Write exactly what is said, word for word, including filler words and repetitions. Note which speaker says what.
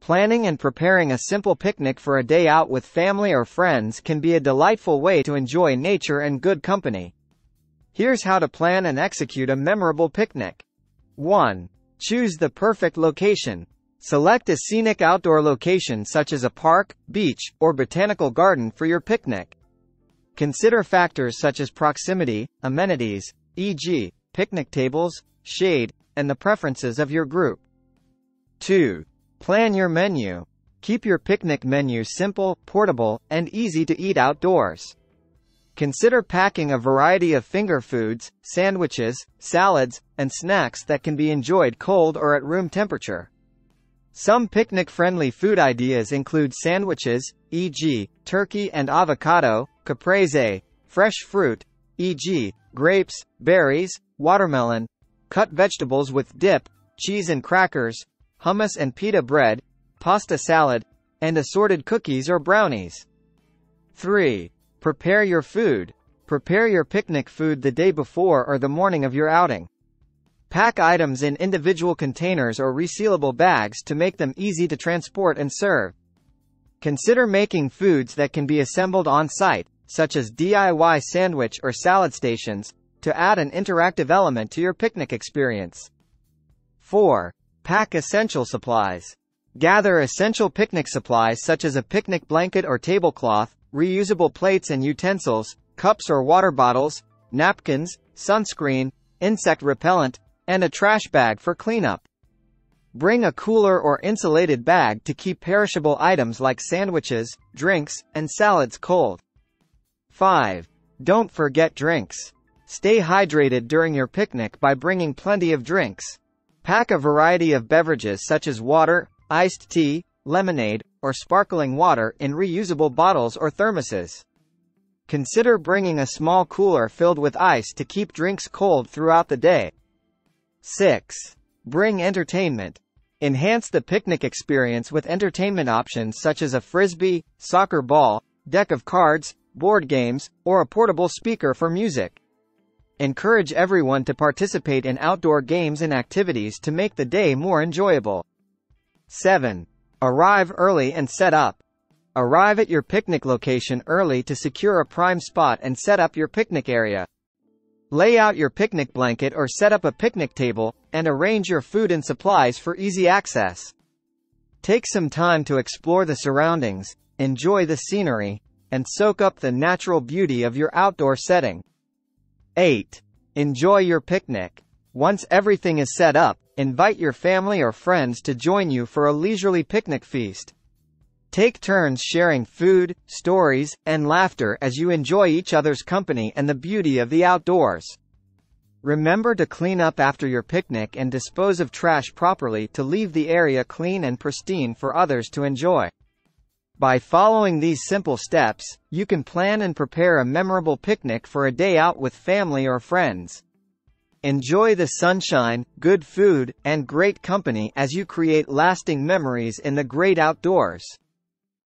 Speaker 1: Planning and preparing a simple picnic for a day out with family or friends can be a delightful way to enjoy nature and good company. Here's how to plan and execute a memorable picnic. one. Choose the perfect location. Select a scenic outdoor location such as a park, beach, or botanical garden for your picnic. Consider factors such as proximity, amenities, for example, picnic tables, shade, and the preferences of your group. two. Plan your menu. Keep your picnic menu simple, portable, and easy to eat outdoors. Consider packing a variety of finger foods, sandwiches, salads, and snacks that can be enjoyed cold or at room temperature. Some picnic-friendly food ideas include sandwiches, for example, turkey and avocado, caprese, fresh fruit, for example, grapes, berries, watermelon, cut vegetables with dip, cheese and crackers, hummus and pita bread, pasta salad, and assorted cookies or brownies. three. Prepare your food. Prepare your picnic food the day before or the morning of your outing. Pack items in individual containers or resealable bags to make them easy to transport and serve. Consider making foods that can be assembled on-site, such as D I Y sandwich or salad stations, to add an interactive element to your picnic experience. four. Pack essential supplies. Gather essential picnic supplies such as a picnic blanket or tablecloth, reusable plates and utensils, cups or water bottles, napkins, sunscreen, insect repellent, and a trash bag for cleanup. Bring a cooler or insulated bag to keep perishable items like sandwiches, drinks, and salads cold. five. Don't forget drinks. Stay hydrated during your picnic by bringing plenty of drinks. Pack a variety of beverages such as water, iced tea, lemonade, or sparkling water in reusable bottles or thermoses. Consider bringing a small cooler filled with ice to keep drinks cold throughout the day. six. Bring entertainment. Enhance the picnic experience with entertainment options such as a frisbee, soccer ball, deck of cards, board games, or a portable speaker for music. Encourage everyone to participate in outdoor games and activities to make the day more enjoyable. seven. Arrive early and set up. Arrive at your picnic location early to secure a prime spot and set up your picnic area. Lay out your picnic blanket or set up a picnic table, and arrange your food and supplies for easy access. Take some time to explore the surroundings, enjoy the scenery, and soak up the natural beauty of your outdoor setting. eight. Enjoy your picnic. Once everything is set up, invite your family or friends to join you for a leisurely picnic feast. Take turns sharing food, stories, and laughter as you enjoy each other's company and the beauty of the outdoors. Remember to clean up after your picnic and dispose of trash properly to leave the area clean and pristine for others to enjoy. By following these simple steps, you can plan and prepare a memorable picnic for a day out with family or friends. Enjoy the sunshine, good food, and great company as you create lasting memories in the great outdoors.